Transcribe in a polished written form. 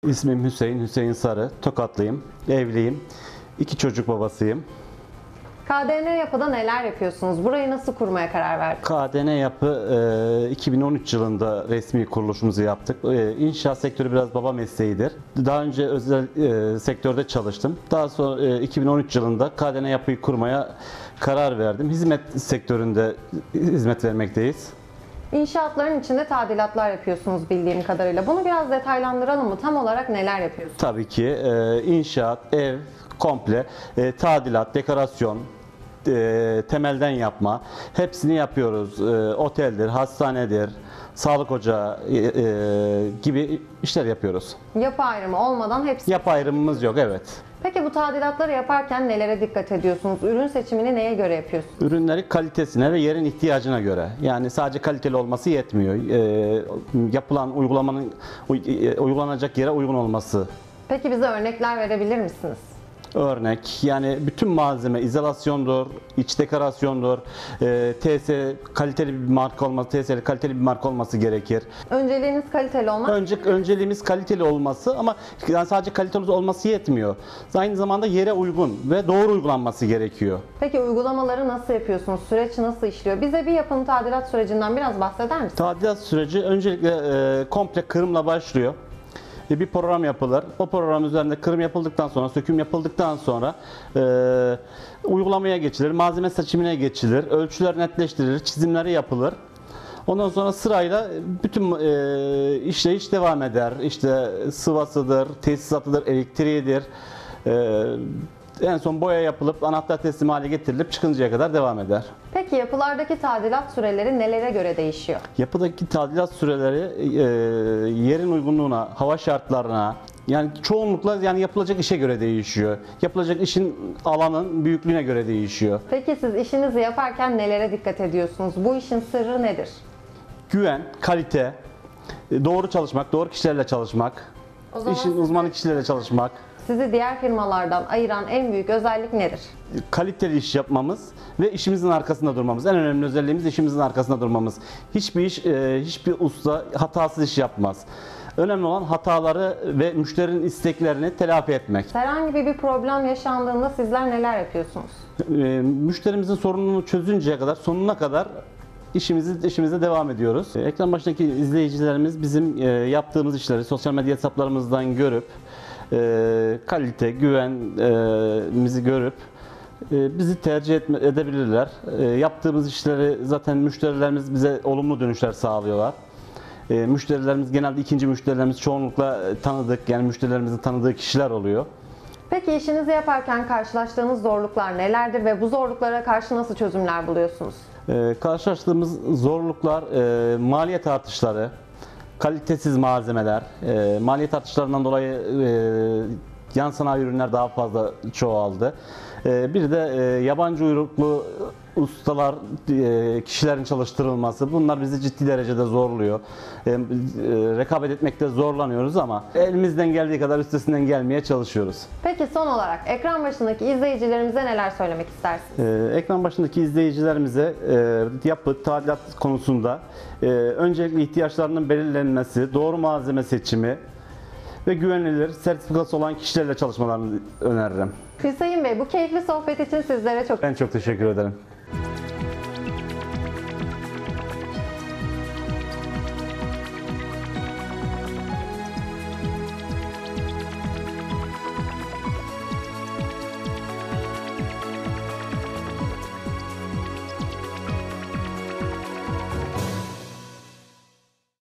İsmim Hüseyin Sarı, Tokatlıyım, evliyim, 2 çocuk babasıyım. KDN Yapı'da neler yapıyorsunuz? Burayı nasıl kurmaya karar verdiniz? KDN Yapı 2013 yılında resmi kuruluşumuzu yaptık. İnşaat sektörü biraz baba mesleğidir. Daha önce özel sektörde çalıştım. Daha sonra 2013 yılında KDN Yapı'yı kurmaya karar verdim. Hizmet sektöründe hizmet vermekteyiz. İnşaatların içinde tadilatlar yapıyorsunuz bildiğim kadarıyla. Bunu biraz detaylandıralım mı? Tam olarak neler yapıyorsunuz? Tabii ki inşaat, ev, komple, tadilat, dekorasyon, temelden yapma hepsini yapıyoruz. Oteldir, hastanedir, sağlık ocağı gibi işler yapıyoruz. Yapı ayrımı olmadan hepsi. Yapı ayrımımız yok, evet. Peki bu tadilatları yaparken nelere dikkat ediyorsunuz? Ürün seçimini neye göre yapıyorsunuz? Ürünleri kalitesine ve yerin ihtiyacına göre. Yani sadece kaliteli olması yetmiyor. Yapılan uygulamanın uygulanacak yere uygun olması. Peki bize örnekler verebilir misiniz? Örnek, yani bütün malzeme izolasyondur, iç dekorasyondur, TS kaliteli bir marka olması, TS'li kaliteli bir marka olması gerekir. Önceliğiniz kaliteli olmak. Önceliğimiz kaliteli olması ama yani sadece kaliteli olması yetmiyor. Aynı zamanda yere uygun ve doğru uygulanması gerekiyor. Peki uygulamaları nasıl yapıyorsunuz? Süreç nasıl işliyor? Bize bir yapının tadilat sürecinden biraz bahseder misiniz? Tadilat süreci öncelikle komple kırımla başlıyor. Bir program yapılır. O program üzerinde kırım yapıldıktan sonra, söküm yapıldıktan sonra uygulamaya geçilir, malzeme seçimine geçilir, ölçüler netleştirilir, çizimleri yapılır. Ondan sonra sırayla bütün işleyiş devam eder. İşte sıvasıdır, tesisatıdır, elektriğidir. En son boya yapılıp anahtar teslim hale getirilip çıkıncaya kadar devam eder. Peki yapılardaki tadilat süreleri nelere göre değişiyor? Yapıdaki tadilat süreleri yerin uygunluğuna, hava şartlarına, yani çoğunlukla yani yapılacak işe göre değişiyor. Yapılacak işin alanın büyüklüğüne göre değişiyor. Peki siz işinizi yaparken nelere dikkat ediyorsunuz? Bu işin sırrı nedir? Güven, kalite, doğru çalışmak, doğru kişilerle çalışmak, O zaman işin uzmanı kişilerle çalışmak. Sizi diğer firmalardan ayıran en büyük özellik nedir? Kaliteli iş yapmamız ve işimizin arkasında durmamız. En önemli özelliğimiz işimizin arkasında durmamız. Hiçbir usta hatasız iş yapmaz. Önemli olan hataları ve müşterinin isteklerini telafi etmek. Herhangi bir problem yaşandığında sizler neler yapıyorsunuz? Müşterimizin sorununu çözünceye kadar, sonuna kadar işimize devam ediyoruz. Ekran başındaki izleyicilerimiz bizim yaptığımız işleri sosyal medya hesaplarımızdan görüp kalite, güvenimizi görüp bizi tercih edebilirler. Yaptığımız işleri zaten müşterilerimiz bize olumlu dönüşler sağlıyorlar. Müşterilerimiz genelde ikinci müşterilerimiz çoğunlukla tanıdık, yani müşterilerimizin tanıdığı kişiler oluyor. Peki işinizi yaparken karşılaştığınız zorluklar nelerdir ve bu zorluklara karşı nasıl çözümler buluyorsunuz? Karşılaştığımız zorluklar maliyet artışları, kalitesiz malzemeler, maliyet artışlarından dolayı yan sanayi ürünler daha fazla çoğaldı. Bir de yabancı uyruklu ustalar, kişilerin çalıştırılması, bunlar bizi ciddi derecede zorluyor. Rekabet etmekte zorlanıyoruz ama elimizden geldiği kadar üstesinden gelmeye çalışıyoruz. Peki son olarak ekran başındaki izleyicilerimize neler söylemek istersiniz? Ekran başındaki izleyicilerimize yapı, tadilat konusunda öncelikle ihtiyaçlarının belirlenmesi, doğru malzeme seçimi ve güvenilir, sertifikası olan kişilerle çalışmalarını öneririm. Hüseyin Bey, bu keyifli sohbet için sizlere çok Ben çok teşekkür ederim.